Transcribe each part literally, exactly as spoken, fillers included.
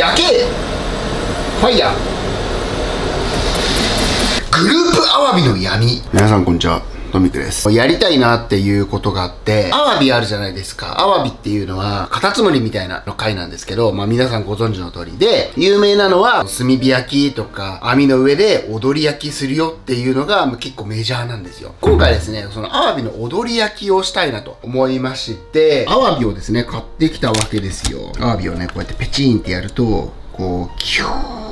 焼けファイヤー。グループアワビの闇。皆さんこんにちは、トミックです。やりたいなっていうことがあって、アワビあるじゃないですか。アワビっていうのはカタツムリみたいなの貝なんですけど、まあ皆さんご存知の通りで、有名なのは炭火焼きとか網の上で踊り焼きするよっていうのが結構メジャーなんですよ。今回ですね、そのアワビの踊り焼きをしたいなと思いまして、アワビをですね買ってきたわけですよ。アワビをねこうやってペチンってやるとこうキュー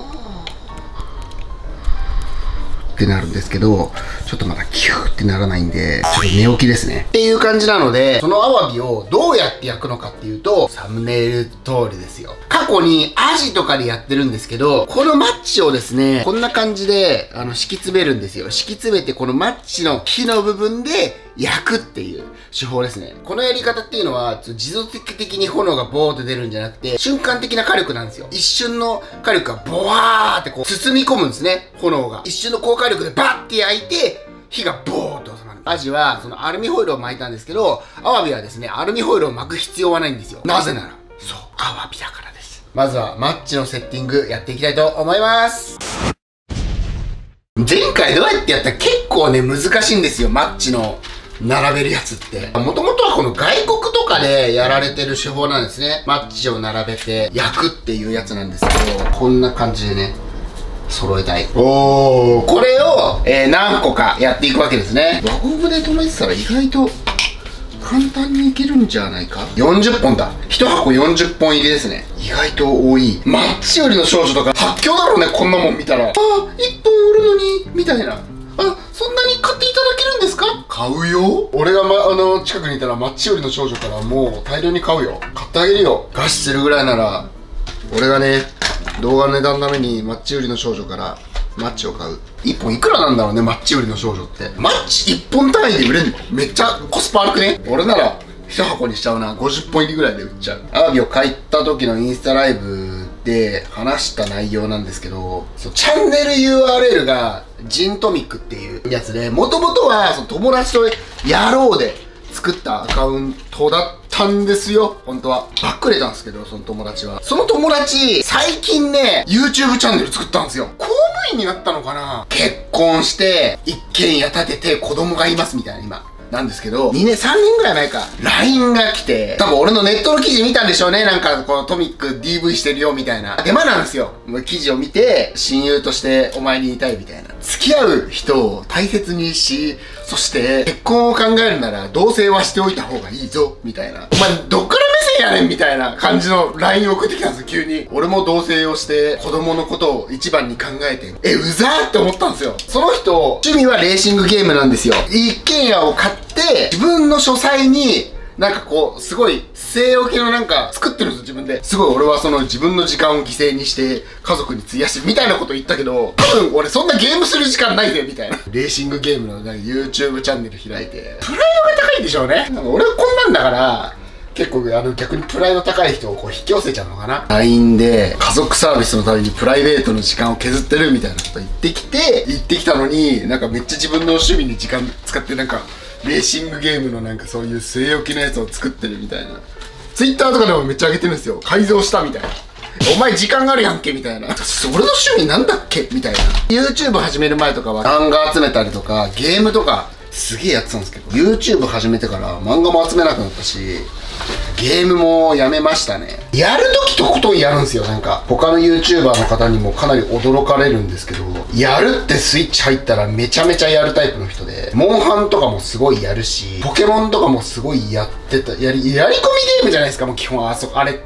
ってなるんですけど、ちょっとまだキューってならないんで、ちょっと寝起きですねっていう感じなので、そのアワビをどうやって焼くのかっていうと、サムネイル通りですよ。過去にアジとかでやってるんですけど、このマッチをですねこんな感じであの敷き詰めるんですよ。敷き詰めてこのマッチの火の部分で焼くっていう手法ですね。このやり方っていうのは持続的に炎がボーって出るんじゃなくて、瞬間的な火力なんですよ。一瞬の火力がボワーってこう包み込むんですね、炎が。一瞬の高火力でバッて焼いて火がボーっと収まる。アジはそのアルミホイルを巻いたんですけど、アワビはですねアルミホイルを巻く必要はないんですよ。なぜならそうアワビだからです。まずはマッチのセッティングやっていきたいと思います。前回どうやってやったら結構ね難しいんですよ、マッチの並べるやつって。もともとはこの外国とかでやられてる手法なんですね。マッチを並べて焼くっていうやつなんですけど、こんな感じでね揃えたい。おー、これを、えー、何個かやっていくわけですね。輪ゴムで留めてたら意外と簡単にいけるんじゃないか。よんじゅっぽんだ。いち箱よんじゅっぽん入りですね。意外と多い。マッチよりの少女とか発狂だろうね、こんなもん見たら。あー、いっぽん売るのにみたいな。あ、そんなに買っていただけるんですか？買うよ。俺が、ま、あの近くにいたらマッチよりの少女からもう大量に買うよ。買ってあげるよ。餓死するぐらいなら俺がね動画の値段のためにマッチよりの少女からマッチを買う。いっぽんいくらなんだろうね、マッチよりの少女って。マッチいっぽん単位で売れんのめっちゃコスパ悪くね。俺ならいち箱にしちゃうな。ごじゅっぽん入りぐらいで売っちゃう。アワビを買った時のインスタライブで話した内容なんですけど、そうチャンネル ユーアールエル がジントミックっていうやつで、もともとはその友達とやろうで作ったアカウントだったんですよ、本当は。バックれたんですけど、その友達は。その友達、最近ね、YouTube チャンネル作ったんですよ。公務員になったのかな？結婚して、一軒家建てて子供がいますみたいな、今。なんですけど、にねん、さんねんぐらい前か、ライン が来て、多分俺のネットの記事見たんでしょうね。なんか、このトミック ディーブイ してるよみたいな。デマなんですよ。記事を見て、親友としてお前に言いたいみたいな。付き合う人を大切にし、そして結婚を考えるなら同棲はしておいた方がいいぞ、みたいな。お前、どっから目線やねんみたいな感じの ライン を送ってきたんですよ、急に。俺も同棲をして子供のことを一番に考えて、え、うざーって思ったんですよ。その人、趣味はレーシングゲームなんですよ。一軒家を買って、自分の書斎に、なんかこう、すごい、据え置きのなんか作ってるんですよ、自分で。すごい俺はその自分の時間を犠牲にして家族に費やし、みたいなこと言ったけど、多分俺そんなゲームする時間ないぜ、みたいな。レーシングゲームのなんか YouTube チャンネル開いて、プライドが高いんでしょうね。なんか俺はこんなんだから、結構あの逆にプライド高い人をこう引き寄せちゃうのかな。 ライン で家族サービスのためにプライベートの時間を削ってるみたいなこと言ってきて、言ってきたのに、なんかめっちゃ自分の趣味に時間使ってなんか、レーシングゲームのなんかそういう据え置きのやつを作ってるみたいな。ツイッターとかでもめっちゃ上げてるんですよ。改造したみたいな。お前時間があるやんけみたいな。俺の趣味なんだっけみたいな。YouTube 始める前とかは漫画集めたりとかゲームとかすげえやってたんですけど、 YouTube 始めてから漫画も集めなくなったし、ゲームもやめましたね。やるときとことんやるんですよ。なんか他の YouTuber の方にもかなり驚かれるんですけど、やるってスイッチ入ったらめちゃめちゃやるタイプの人で、モンハンとかもすごいやるし、ポケモンとかもすごいやってた。やりやり込みゲームじゃないですか、もう基本あそこあれって。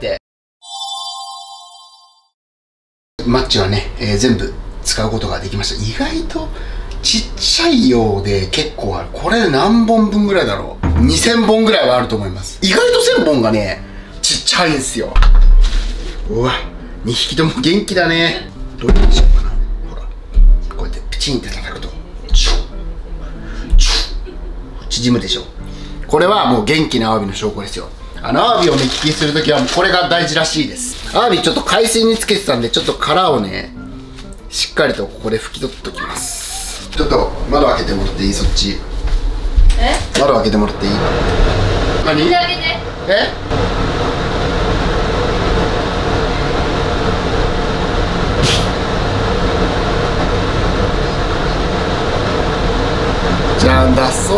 マッチはね、えー、全部使うことができました。意外とちっちゃいようで結構ある。これ何本分ぐらいだろう。にせんぼんぐらいはあると思います。意外とせんぼんがねちっちゃいんですよ。うわ、にひきとも元気だね。どういうふうにしようかな。ほらこうやってピチンって叩くとチュッチュッ縮むでしょ。これはもう元気なアワビの証拠ですよ。あのアワビを目利きするときはもうこれが大事らしいです。アワビちょっと海水につけてたんで、ちょっと殻をねしっかりとここで拭き取っておきます。ちょっと窓開けてもらっていい？そっち。え？窓開けてもらっていい？何？開けて。え？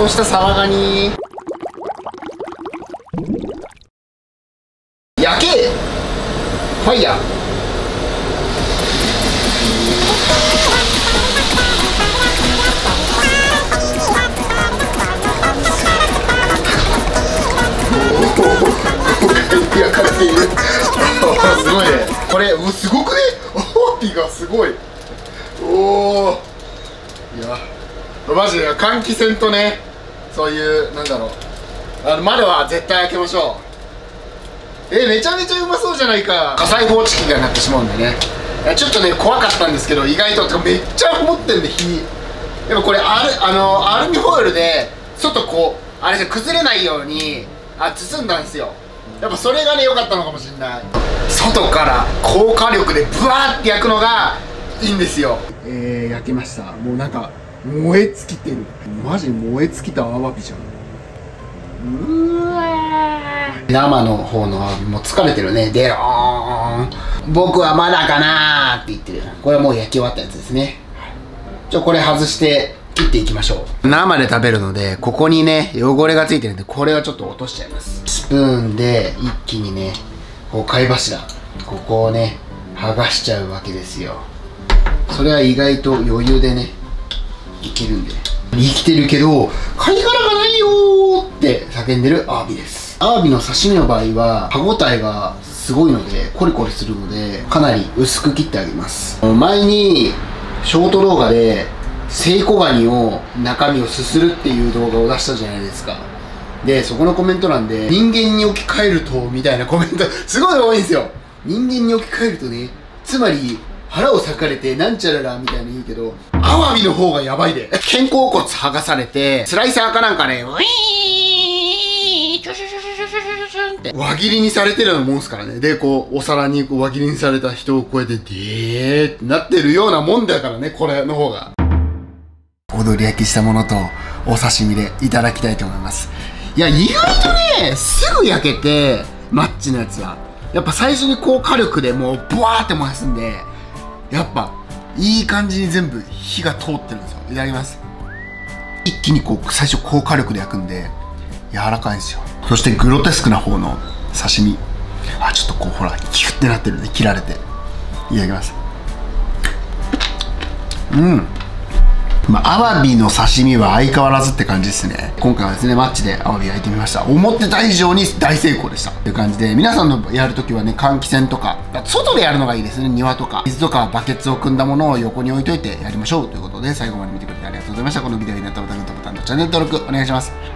凍したサワガニ焼けファイヤー。焼かれているすごいねこれ。うすごくね、アワビがすごい。おお、いやマジで換気扇とね、そういうなんだろう、あの窓は絶対開けましょう。えめちゃめちゃうまそうじゃないか。火災報知器が鳴ってしまうんでね、ちょっとね怖かったんですけど、意外とめっちゃ持ってんで火。でもこれアルあのアルミホイルで外こうあれで崩れないようにあ包んだんですよ。やっぱそれがね良かったのかもしれない。外から高火力でブワーって焼くのがいいんですよ。えー、焼けました。もうなんか燃え尽きてる。マジ燃え尽きたアワビじゃん。うわー、生の方のアワビも疲れてるね。デローン。僕はまだかなーって言ってる。これはもう焼き終わったやつですね。じゃあこれ外して切っていきましょう。生で食べるのでここにね汚れがついてるんで、これはちょっと落としちゃいます。スプーンで一気にねこう貝柱ここをね剥がしちゃうわけですよ。それは意外と余裕でねいけるんで。生きてるけど貝殻がないよーって叫んでるアワビです。アワビの刺身の場合は歯ごたえがすごいのでコリコリするので、かなり薄く切ってあげます。前にショート動画でセイコガニを中身をすするっていう動画を出したじゃないですか。でそこのコメント欄で人間に置き換えるとみたいなコメントすごい多いんですよ。人間に置き換えるとね、つまり腹を裂かれてなんちゃららみたいな言うけど、アワビの方がやばいで。肩甲骨剥がされてスライサーかなんかねウィーンチュシュシュシュシュシュシュって輪切りにされてるようなもんすからね。でこうお皿にこう輪切りにされた人をこうやってでーってなってるようなもんだからね、これの方が。踊り焼きしたものとお刺身でいただきたいと思います。いや意外とねすぐ焼けて、マッチのやつはやっぱ最初にこう火力でもうブワーって燃やすんで、やっぱいい感じに全部火が通ってるんですよ。いただきます。一気にこう最初高火力で焼くんで柔らかいんですよ。そしてグロテスクな方の刺身、あちょっとこうほらキュッてなってるんで切られていただきます。うん、まあ、アワビの刺身は相変わらずって感じですね。今回はですね、マッチでアワビ焼いてみました。思ってた以上に大成功でしたっていう感じで、皆さんのやるときはね、換気扇とか、外でやるのがいいですね。庭とか、水とかバケツを汲んだものを横に置いといてやりましょうということで、最後まで見てくれてありがとうございました。このビデオになったらグッドボタンとチャンネル登録お願いします。